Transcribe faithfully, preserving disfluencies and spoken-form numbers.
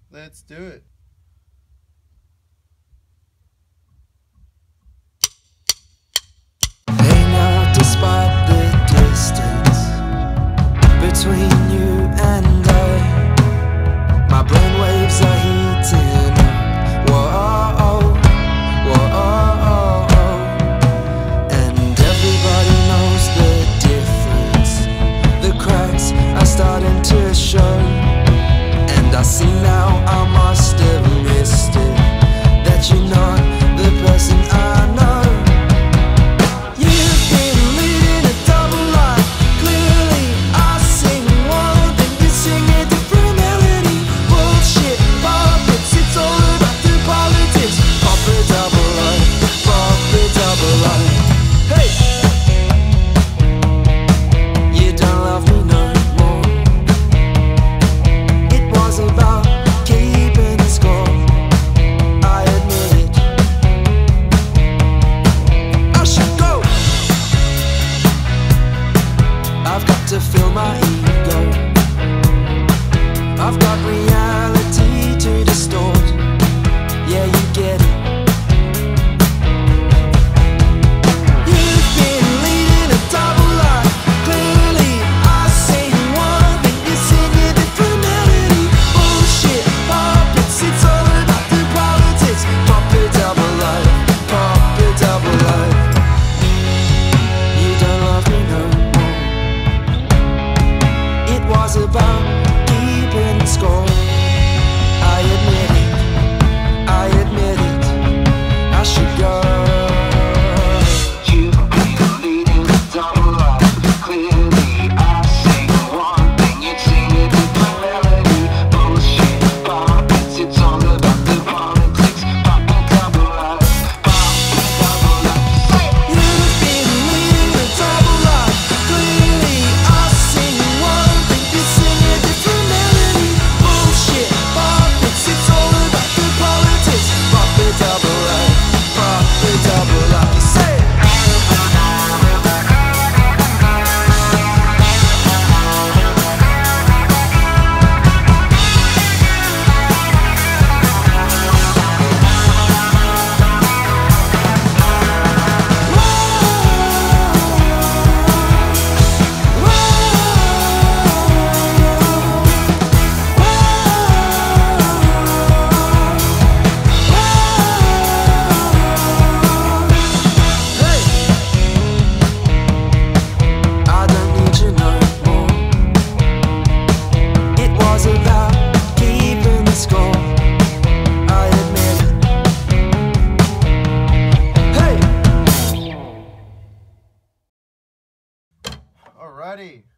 Let's do it. Hey now, despite the distance between you and I, my brainwaves are heating up. Whoa, whoa, and everybody knows the difference. The cracks are starting to show, and I see now I must have missed it, that you're not the person I know. You've been leading a double life. Clearly I sing one thing, you sing a different melody. Bullshit puppets, it's all about the politics. Pop a double life, pop a double life. Hey, you don't love me no more. It was about keeping score, I admit it. I should go. I've got to fill my ego. I've got reality to distort. Yeah, you get it. You've been leading a double life. Clearly I sing one thing, you sing a different melody. Bullshit puppets, it's all about the politics. Pop a double life, pop a double life. You don't love me no more. It was about keeping score. I admit it, I admit it. I should go. You've been leading a double life. Clearly I sing one thing, you sing a different melody. Bullshit puppets, it's all about the politics. Pop a double life, pop a double life. You've been leading a double life. Clearly I sing one thing, you sing a different melody. Bullshit puppets, it's all about the politics. Pop a double life, pop a double life. You say I don't need you no more. It was about keeping the score, I admit it. Hey! Alrighty.